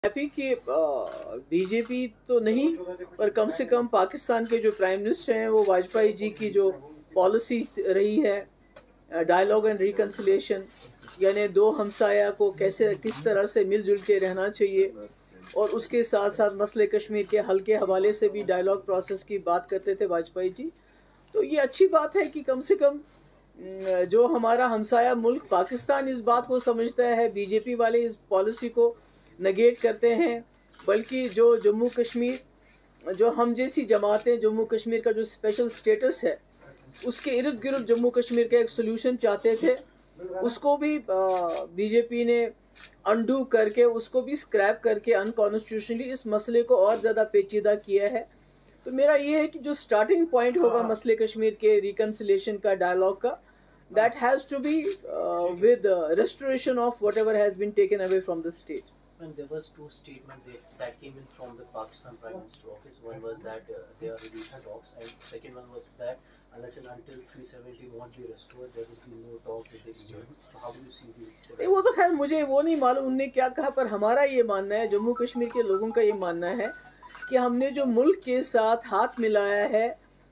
Happy कि BJP तो नहीं, पर कम से कम पाकिस्तान के जो प्राइम मिनिस्टर हैं वो वाजपेयी जी की जो पॉलिसी रही है डायलॉग एंड रिकन्सिलेशन, यानी दो हमसाया को कैसे किस तरह से मिलजुल के रहना चाहिए, और उसके साथ साथ मसले कश्मीर के हल के हवाले से भी डायलॉग प्रोसेस की बात करते थे वाजपेयी जी। तो ये अच्छी बात है कि कम से कम जो हमारा हमसाया मुल्क पाकिस्तान इस बात को समझता है, बीजेपी वाले इस पॉलिसी को नेगेट करते हैं, बल्कि जो जम्मू कश्मीर, जो हम जैसी जमातें जम्मू कश्मीर का जो स्पेशल स्टेटस है उसके इर्द गिर्द जम्मू कश्मीर का एक सोल्यूशन चाहते थे, उसको भी बीजेपी ने अंडू करके उसको भी स्क्रैप करके अनकॉन्स्टिट्यूशनली इस मसले को और ज़्यादा पेचीदा किया है। तो मेरा ये है कि जो स्टार्टिंग पॉइंट होगा मसले कश्मीर के रिकन्सिलेशन का, डायलॉग का, that has to be with restoration of whatever has been taken away from the state. And there was two statements that came in from the Pakistan Prime Minister office. One was that they are reducing talks, and second one was that unless and until 370 won't be restored, there will be no talk with the region. So how do you see the? वो तो खैर मुझे वो नहीं मालूम उनने क्या कहा, पर हमारा ये मानना है, जम्मू कश्मीर के लोगों का ये मानना है कि हमने जो मुल्क के साथ हाथ मिलाया है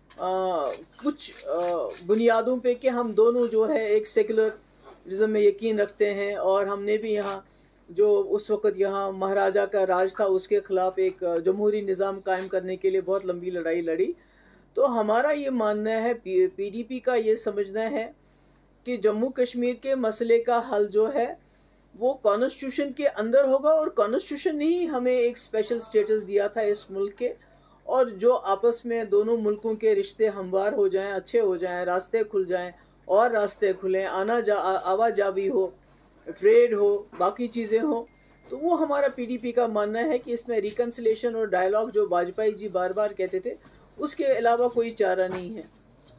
कुछ बुनियादों पे कि हम दोनों जो है एक सेकुलरिज्म में यकीन रखते हैं, और हमने भी यहाँ जो उस वक़्त यहाँ महाराजा का राज था उसके ख़िलाफ़ एक जमहूरी निज़ाम कायम करने के लिए बहुत लंबी लड़ाई लड़ी। तो हमारा ये मानना है, पीडीपी का ये समझना है कि जम्मू कश्मीर के मसले का हल जो है वो कॉन्स्टिट्यूशन के अंदर होगा, और कॉन्स्टिट्यूशन ने ही हमें एक स्पेशल स्टेटस दिया था इस मुल्क के, और जो आपस में दोनों मुल्कों के रिश्ते हमवार हो जाएं, अच्छे हो जाएं, रास्ते खुल जाएं और रास्ते खुलें, आवाजावी हो, ट्रेड हो, बाकी चीज़ें हो, तो वो हमारा पीडीपी का मानना है कि इसमें रिकन्सिलेशन और डायलॉग जो वाजपेयी जी बार बार कहते थे उसके अलावा कोई चारा नहीं है।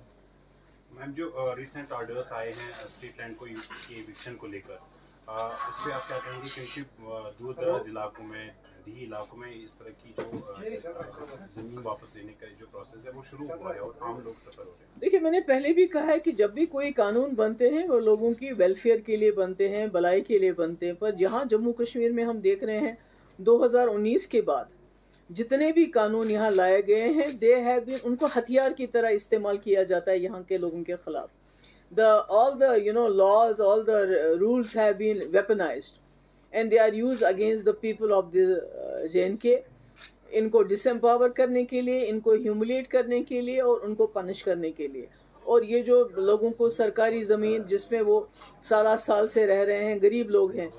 मैम, जो रिसेंट ऑर्डर्स आए हैं स्ट्रीट लैंड को के इविक्शन को लेकर, उस पर आप क्या कहेंगे? क्योंकि दूर दराज इलाकों में, दी इलाकों में इस तरह की जो ज़मीन वापस लेने का जो प्रोसेस है वो शुरू हुआ है और आम लोग सफ़र हो रहे हैं। देखिए, मैंने पहले भी कहा है कि जब भी कोई कानून बनते हैं वो लोगों की वेलफेयर के लिए बनते हैं, भलाई के लिए बनते हैं, पर यहाँ जम्मू कश्मीर में हम देख रहे हैं 2019 के बाद जितने भी कानून यहाँ लाए गए हैं, दे हैव बीन, उनको हथियार की तरह इस्तेमाल किया जाता है यहाँ के लोगों के ख़िलाफ़। all the laws, all the rules have been weaponized and they are used against the people of the JNK, इनको डिसएम्पावर करने के लिए, इनको ह्यूमिलेट करने के लिए और उनको पनिश करने के लिए। और ये जो लोगों को सरकारी ज़मीन जिसमें वो साल से रह रहे हैं, गरीब लोग हैं,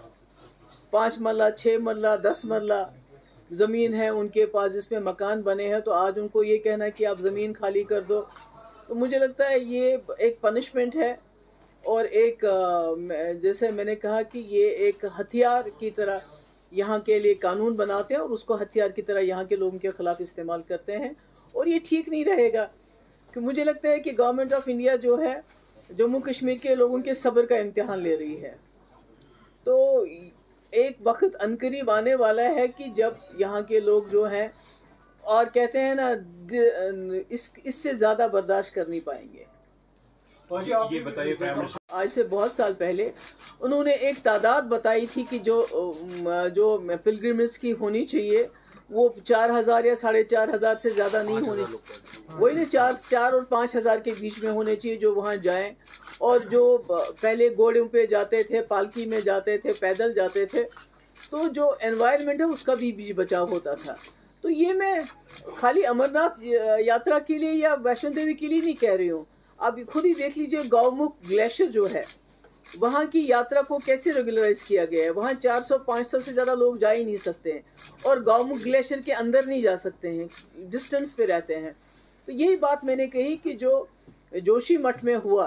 5 मरला 6 मरला 10 मरला ज़मीन है उनके पास जिसमें मकान बने हैं, तो आज उनको ये कहना कि आप ज़मीन खाली कर दो, तो मुझे लगता है ये एक पनिशमेंट है, और एक जैसे मैंने कहा कि ये एक हथियार की तरह यहाँ के लिए कानून बनाते हैं और उसको हथियार की तरह यहाँ के लोगों के ख़िलाफ़ इस्तेमाल करते हैं, और ये ठीक नहीं रहेगा। कि मुझे लगता है कि गवर्नमेंट ऑफ इंडिया जो है जम्मू कश्मीर के लोगों के सब्र का इम्तिहान ले रही है। तो एक वक्त अनकरीब आने वाला है कि जब यहाँ के लोग जो हैं, और कहते हैं ना, इससे ज़्यादा बर्दाश्त कर नहीं पाएंगे। ये बताइए, आज से बहुत साल पहले उन्होंने एक तादाद बताई थी कि जो पिलग्रिमेज की होनी चाहिए वो 4000 या 4500 से ज़्यादा नहीं होनी, वही ना 4 और 5000 के बीच में होने चाहिए जो वहाँ जाएं, और जो पहले घोड़ों पे जाते थे, पालकी में जाते थे, पैदल जाते थे, तो जो एनवायरनमेंट है उसका भी बचाव होता था। तो ये मैं खाली अमरनाथ यात्रा के लिए या वैष्णो देवी के लिए नहीं कह रही हूँ, आप खुद ही देख लीजिए गौमुख ग्लेशियर जो है वहाँ की यात्रा को कैसे रेगुलराइज किया गया है। वहाँ 400-500 से ज़्यादा लोग जा ही नहीं सकते हैं, और गौमुख ग्लेशियर के अंदर नहीं जा सकते हैं, डिस्टेंस पे रहते हैं। तो यही बात मैंने कही कि जो जोशी मठ में हुआ,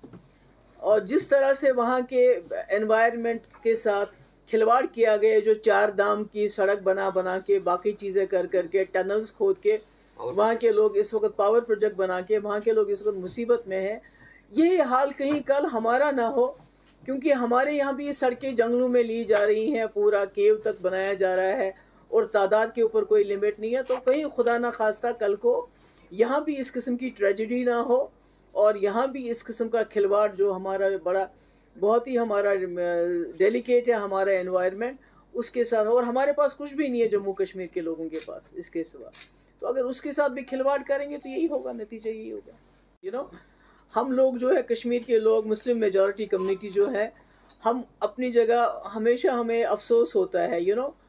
और जिस तरह से वहाँ के एनवायरनमेंट के साथ खिलवाड़ किया गया, जो 4 धाम की सड़क बना के, बाकी चीज़ें कर के, टनल्स खोद के, वहाँ के लोग इस वक्त पावर प्रोजेक्ट बना के, वहाँ के लोग इस वक्त मुसीबत में हैं। यही हाल कहीं कल हमारा ना हो, क्योंकि हमारे यहाँ भी ये सड़कें जंगलों में ली जा रही हैं, पूरा केव तक बनाया जा रहा है, और तादाद के ऊपर कोई लिमिट नहीं है। तो कहीं खुदा ना खास्ता कल को यहाँ भी इस किस्म की ट्रेजेडी ना हो, और यहाँ भी इस किस्म का खिलवाड़ जो हमारा बहुत ही हमारा डेलिकेट है, हमारा एनवायरनमेंट, اس کے ساتھ, اور ہمارے پاس کچھ بھی نہیں ہے جموں کشمیر کے لوگوں کے پاس اس کے سوا. تو اگر اس کے ساتھ بھی کھلواڑ کریں گے تو یہی ہوگا, نتیجہ یہی ہوگا. ہم لوگ جو ہے کشمیر کے لوگ, مسلم میجورٹی کمیونٹی جو ہے, ہم اپنی جگہ ہمیشہ ہمیں افسوس ہوتا ہے,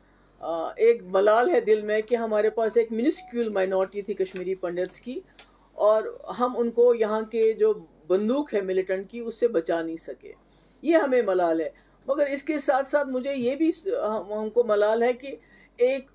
ایک ملال ہے دل میں کہ ہمارے پاس ایک منسکیول مائنورٹی تھی کشمیری پنڈتس کی, اور ہم ان کو یہاں کے جو بندوق ہے ملیٹنٹ کی اس سے بچا نہیں سکے. یہ ہمیں ملال ہے. مگر اس کے ساتھ ساتھ مجھے یہ بھی ہم کو ملال ہے کہ ایک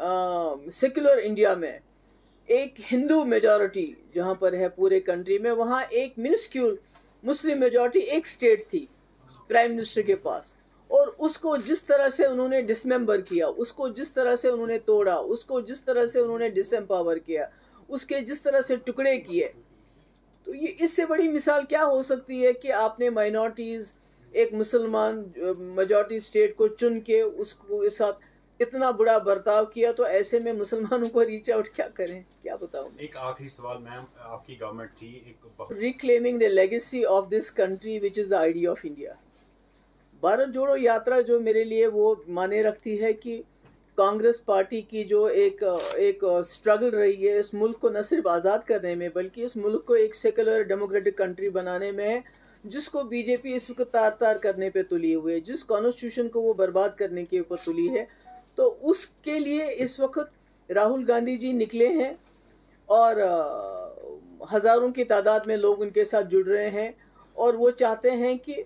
سیکولر انڈیا میں ایک ہندو میجورٹی جہاں پر ہے پورے کنٹری میں, وہاں ایک منسکیول مسلم میجورٹی ایک سٹیٹ تھی پرائم منسٹر کے پاس, اور اس کو جس طرح سے انہوں نے ڈسممبر کیا, اس کو جس طرح سے انہوں نے توڑا, اس کو جس طرح سے انہوں نے ڈس امپاور کیا, اس کے جس طرح سے ٹکڑے کیے, تو یہ اس سے بڑی مثال کیا ہو سکتی ہے کہ آپ نے مائنورٹیز, ایک مسلمان میجورٹی سٹیٹ کو چن کے اس کو ساتھ اتنا بڑا برتاؤ کیا. تو ایسے میں مسلمانوں کو ریچ آؤٹ کیا کریں, کیا بتاؤں. ایک آخری سوال میم, آپ کی گورنمنٹ تھی reclaiming the legacy of this country which is the idea of India. Bharat Jodo Yatra جو میرے لیے وہ معنی رکھتی ہے کہ کانگریس پارٹی کی جو ایک اسٹرگل رہی ہے اس ملک کو نہ صرف آزاد کرنے میں بلکہ اس ملک کو ایک سیکولر ڈیموکریٹک کنٹری بنانے میں ہے, جس کو بی جے پی اس وقت تار تار کرنے پہ تلی ہوئے, جس کانسٹیٹیوشن کو وہ برباد کرنے کے اوپر تلی ہے. تو اس کے لیے اس وقت راہل گاندھی جی نکلے ہیں اور ہزاروں کی تعداد میں لوگ ان کے ساتھ جڑ رہے ہیں, اور وہ چاہتے ہیں کہ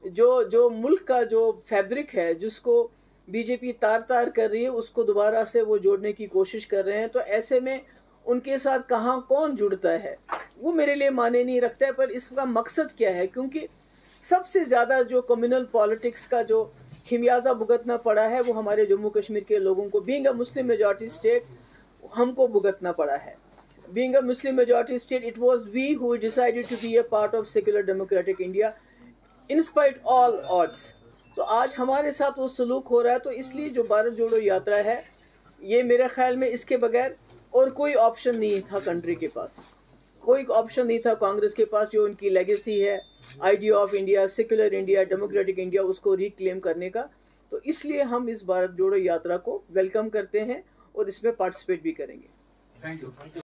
جو ملک کا جو فیبرک ہے جس کو بی جے پی تار تار کر رہی ہے اس کو دوبارہ سے وہ جوڑنے کی کوشش کر رہے ہیں. تو ایسے میں ان کے ساتھ کہاں کون جڑتا ہے وہ میرے لیے معنی نہیں رکھتا ہے. پر اس کا مقصد کیا ہے, کیونکہ سب سے زیادہ جو کمیونل پالیٹکس کا جو خمیازہ بھگتنا پڑا ہے وہ ہمارے جموں کشمیر کے لوگوں کو, being a Muslim majority state, ہم کو بھگتنا پڑا ہے. Being a Muslim majority state, it was we who decided to be a part of secular democratic India in spite all odds. تو آج ہمارے ساتھ وہ سلوک ہو رہا ہے. تو اس لیے جو بھارت جوڑو یاترا ہے یہ میرے خیال میں اس کے بغیر اور کوئی آپشن نہیں تھا کنٹری کے پاس, کوئی آپشن نہیں تھا کانگریس کے پاس, جو ان کی لیگیسی ہے idea of India, secular India, democratic India, اس کو ریکلیم کرنے کا. تو اس لیے ہم اس بھارت جوڑو یاترا کو ویلکم کرتے ہیں اور اس میں پارٹیسپیٹ بھی کریں گے. Thank you.